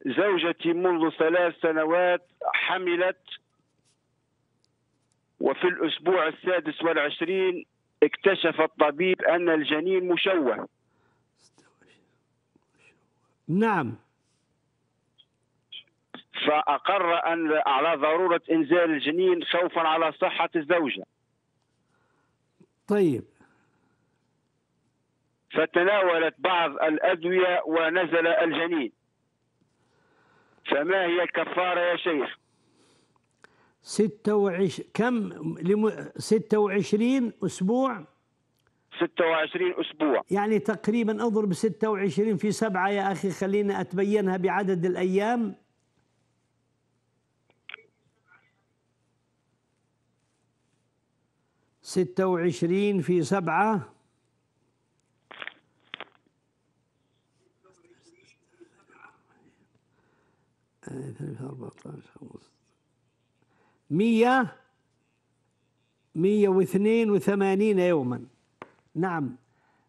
زوجتي منذ 3 سنوات حملت، وفي الأسبوع 26 اكتشف الطبيب أن الجنين مشوه. نعم. فأقر أن على ضرورة إنزال الجنين خوفا على صحة الزوجة. طيب. فتناولت بعض الأدوية ونزل الجنين، فما هي الكفارة يا شيخ؟ 26 أسبوع. 26 أسبوع. يعني تقريبا أضرب 26 في 7 يا أخي، خلينا أتبينها بعدد الأيام. 26 في 7 182 يوما. نعم،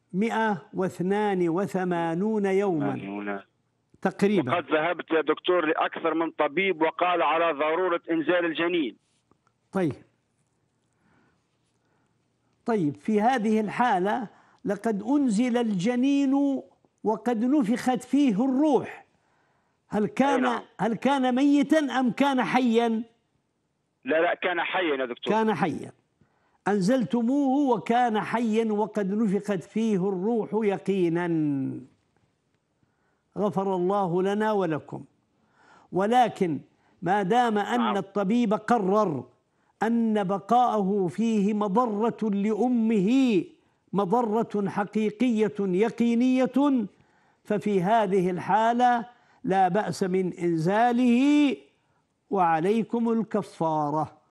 182 يوما تقريبا. وقد ذهبت يا دكتور لأكثر من طبيب وقال على ضرورة إنزال الجنين. طيب، في هذه الحالة لقد أنزل الجنين وقد نفخت فيه الروح. هل كان ميتا أم كان حيا؟ لا، كان حيا يا دكتور. كان حيا. أنزلتموه وكان حيا وقد نفخت فيه الروح يقينا. غفر الله لنا ولكم. ولكن ما دام أن الطبيب قرر أن بقاءه فيه مضرة لأمه، مضرة حقيقية يقينية، ففي هذه الحالة لا بأس من إنزاله وعليكم الكفارة.